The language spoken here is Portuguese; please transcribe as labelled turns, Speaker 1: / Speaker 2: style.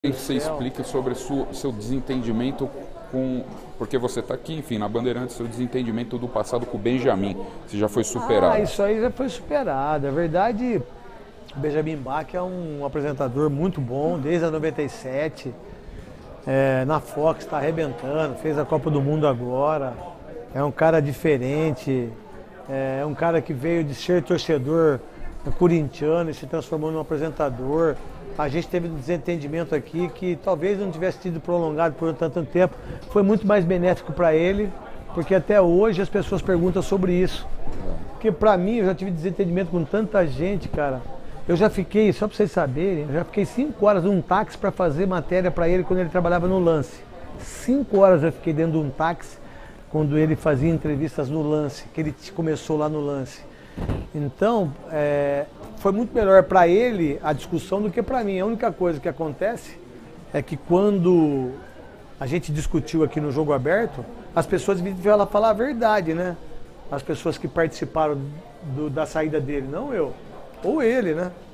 Speaker 1: Que você explique sobre seu desentendimento com... Porque você está aqui, enfim, na Bandeirantes, seu desentendimento do passado com o Benjamin. Se já foi superado.
Speaker 2: Isso aí já foi superado. Na verdade, o Benjamin Bach é um apresentador muito bom, desde a 97. Na Fox está arrebentando, fez a Copa do Mundo agora. É um cara diferente, é um cara que veio de ser torcedor corintiano e se transformou num apresentador. A gente teve um desentendimento aqui que talvez não tivesse sido prolongado por tanto tempo. Foi muito mais benéfico para ele, porque até hoje as pessoas perguntam sobre isso. Porque para mim, eu já tive desentendimento com tanta gente, cara. Eu já fiquei, só para vocês saberem, eu já fiquei 5 horas num táxi para fazer matéria para ele quando ele trabalhava no Lance. 5 horas eu fiquei dentro de um táxi quando ele fazia entrevistas no Lance, que ele começou lá no Lance. Então, foi muito melhor para ele a discussão do que para mim. A única coisa que acontece é que quando a gente discutiu aqui no Jogo Aberto, as pessoas vieram falar a verdade, né? As pessoas que participaram da saída dele, não eu, ou ele, né?